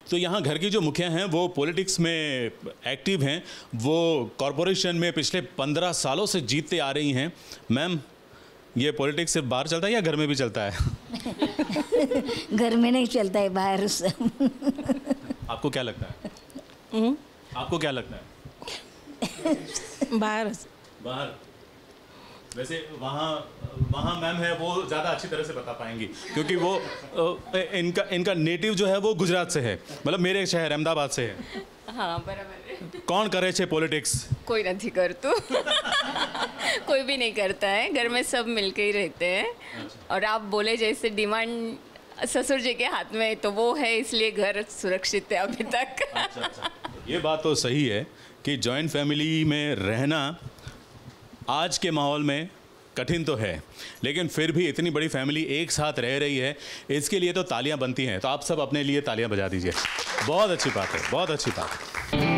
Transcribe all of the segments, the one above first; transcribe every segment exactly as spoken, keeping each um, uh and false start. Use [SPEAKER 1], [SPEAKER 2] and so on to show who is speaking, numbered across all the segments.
[SPEAKER 1] तो यहाँ घर की जो मुखिया हैं वो पॉलिटिक्स में एक्टिव हैं, वो कॉरपोरेशन में पिछले पंद्रह सालों से जीतते आ रही हैं। मैम, ये पॉलिटिक्स सिर्फ बाहर चलता है या घर में भी चलता है?
[SPEAKER 2] घर में नहीं चलता है, बाहर से।
[SPEAKER 1] आपको क्या लगता है?
[SPEAKER 3] हुँ?
[SPEAKER 1] आपको क्या लगता है?
[SPEAKER 3] बाहर
[SPEAKER 1] बाहर। वैसे वहाँ वहाँ मैम है, वो ज़्यादा अच्छी तरह से बता पाएंगी क्योंकि वो इनका इनका नेटिव जो है वो गुजरात से है, मतलब मेरे शहर अहमदाबाद से है।
[SPEAKER 4] हाँ बराबर।
[SPEAKER 1] कौन करे छे पॉलिटिक्स?
[SPEAKER 4] कोई नहीं करतु। कोई भी नहीं करता है, घर में सब मिलके ही रहते हैं। और आप बोले जैसे डिमांड ससुर जी के हाथ में तो वो है, इसलिए घर सुरक्षित है अभी तक।
[SPEAKER 1] अच्छा, अच्छा। ये बात तो सही है कि जॉइंट फैमिली में रहना आज के माहौल में कठिन तो है, लेकिन फिर भी इतनी बड़ी फैमिली एक साथ रह रही है, इसके लिए तो तालियां बनती हैं। तो आप सब अपने लिए तालियां बजा दीजिए। बहुत अच्छी बात है, बहुत अच्छी बात है।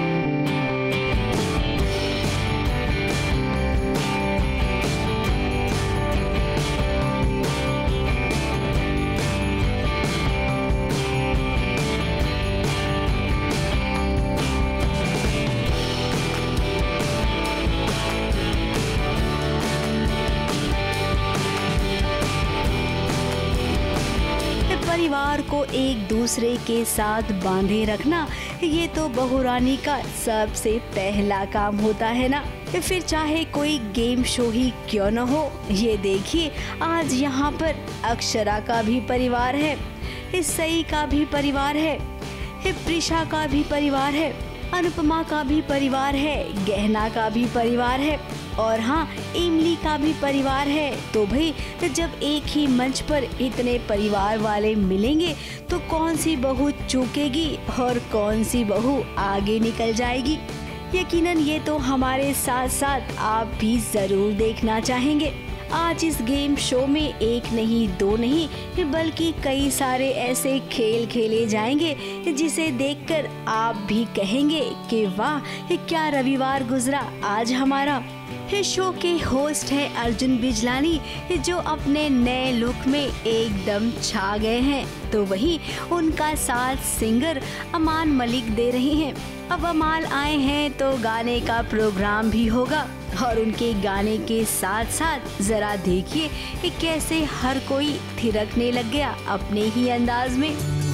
[SPEAKER 5] परिवार को एक दूसरे के साथ बांधे रखना, ये तो बहुरानी का सबसे पहला काम होता है ना। फिर चाहे कोई गेम शो ही क्यों न हो। ये देखिए, आज यहाँ पर अक्षरा का भी परिवार है, सई का भी परिवार है, प्रिशा का भी परिवार है, अनुपमा का भी परिवार है, गहना का भी परिवार है और हाँ, इमली का भी परिवार है। तो भाई, जब एक ही मंच पर इतने परिवार वाले मिलेंगे तो कौन सी बहू चूकेगी और कौन सी बहू आगे निकल जाएगी। यकीनन ये तो हमारे साथ साथ आप भी जरूर देखना चाहेंगे। आज इस गेम शो में एक नहीं, दो नहीं, बल्कि कई सारे ऐसे खेल खेले जाएंगे जिसे देखकर आप भी कहेंगे कि वाह, क्या रविवार गुजरा आज हमारा। इस शो के होस्ट है अर्जुन बिजलानी, जो अपने नए लुक में एकदम छा गए हैं। तो वहीं उनका साथ सिंगर अमान मलिक दे रहे हैं। अब अमाल आए हैं तो गाने का प्रोग्राम भी होगा और उनके गाने के साथ साथ जरा देखिए कि कैसे हर कोई थिरकने लग गया अपने ही अंदाज में।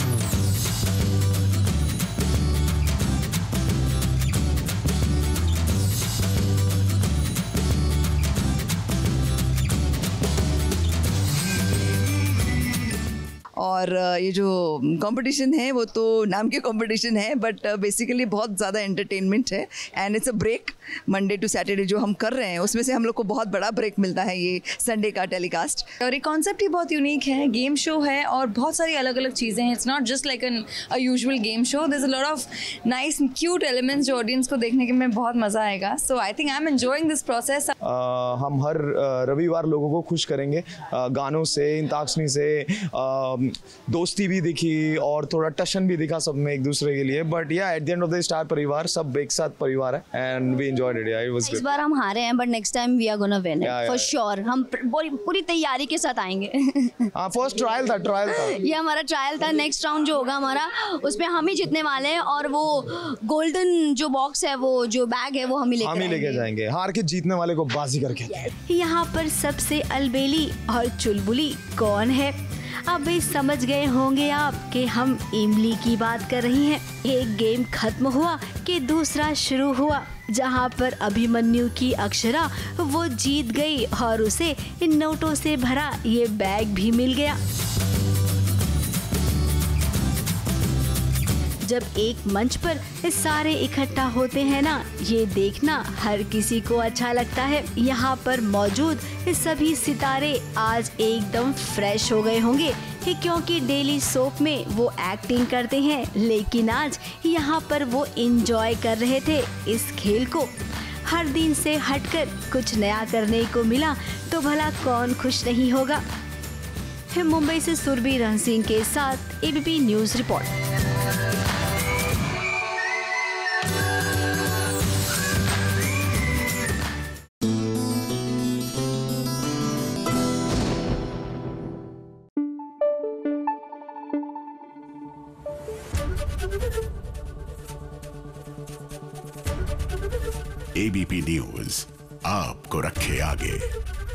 [SPEAKER 6] और ये जो कंपटीशन है वो तो नाम के कंपटीशन है, बट बेसिकली बहुत ज़्यादा एंटरटेनमेंट है and it's a break. Monday to Saturday जो हम कर रहे हैं उसमें से हम लोग को बहुत बड़ा ब्रेक मिलता है ये संडे का टेलीकास्ट।
[SPEAKER 7] और ये कॉन्सेप्ट ही बहुत यूनिक है, गेम शो है और बहुत सारी अलग अलग चीज़ें हैं। It's not just like an a usual game show, there is a lot of nice cute elements जो ऑडियंस को देखने के में बहुत मज़ा आएगा। So I think I am enjoying this process.
[SPEAKER 8] हम हर रविवार लोगों को खुश करेंगे गानों से, अंताक्षरी से, दोस्ती भी दिखी और थोड़ा टशन भी दिखा सब में एक दूसरे के लिए। बट या at the end of the star परिवार सब एक साथ परिवार है and we enjoyed it. It was
[SPEAKER 9] इस बार हम हारे हैं but next time we are gonna win it for sure. हम पूरी पूरी तैयारी के साथ आएंगे।
[SPEAKER 8] हां, फर्स्ट ट्रायल था ट्रायल था
[SPEAKER 9] ये हमारा ट्रायल था। नेक्स्ट राउंड जो होगा हमारा, उसमें हम ही जीतने वाले हैं और वो गोल्डन जो बॉक्स है, वो जो बैग है, वो हम ही लेके
[SPEAKER 8] हम ही लेके जाएंगे। हार के जीतने वाले को बाजी करके।
[SPEAKER 5] यहाँ पर सबसे अलबेली और चुलबुली कौन है? अब समझ गए होंगे आप कि हम इमली की बात कर रही हैं। एक गेम खत्म हुआ कि दूसरा शुरू हुआ, जहां पर अभिमन्यु की अक्षरा वो जीत गई और उसे इन नोटों से भरा ये बैग भी मिल गया। जब एक मंच पर सारे इकट्ठा होते हैं ना, ये देखना हर किसी को अच्छा लगता है। यहाँ पर मौजूद सभी सितारे आज एकदम फ्रेश हो गए होंगे क्योंकि डेली सोप में वो एक्टिंग करते हैं, लेकिन आज यहाँ पर वो एंजॉय कर रहे थे इस खेल को। हर दिन से हटकर कुछ नया करने को मिला तो भला कौन खुश नहीं होगा। मुंबई से सुरभि रण सिंह के साथ ABP news report.
[SPEAKER 3] ABP news आपको रखे आगे।